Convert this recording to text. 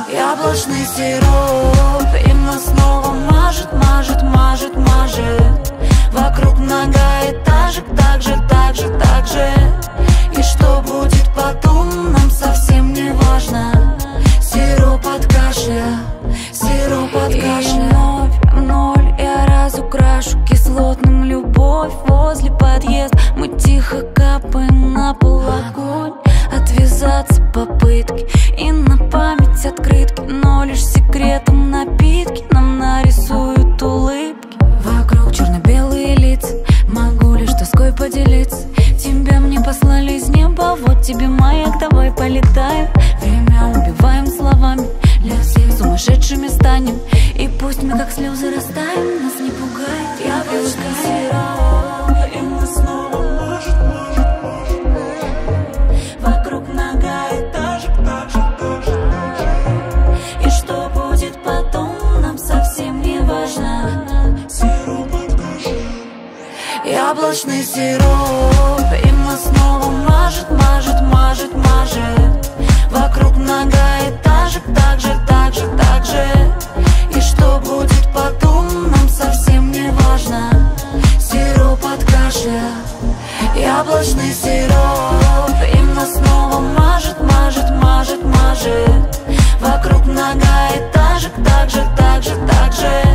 Яблочный сироп, и нас снова мажет, мажет, мажет, мажет. Вокруг многоэтажек, так же, так же, так же. И что будет потом, нам совсем не важно. Сироп от кашля, сироп от кашля. И вновь я разукрашу кислотным любовь. Возле подъезда мы тихо капаем на пол огонь. Отвязаться попытки и на память открытки, но лишь секретом напитки нам нарисуют улыбки. Вокруг черно-белые лица, могу лишь тоской поделиться. Тебя мне послали из неба, вот тебе маяк, давай полетаем. Время убиваем словами, для всех сумасшедшими станем. И пусть мы как слезы растаем, нас не пугает яблочный сироп. И мы снова мажет, мажет, мажет. Вокруг многоэтажек, так же, так же, так же. И что будет потом, нам совсем не важно. Сироп от кашля. Яблочный сироп, и мы снова мажет, мажет, мажет, мажет. Вокруг многоэтажек, так же, так же, так же. И что будет потом, нам совсем не важно. Сироп от кашля. Яблочный сироп, и нас снова мажет, мажет, мажет, мажет. Вокруг многоэтажек, так же, так же, так же.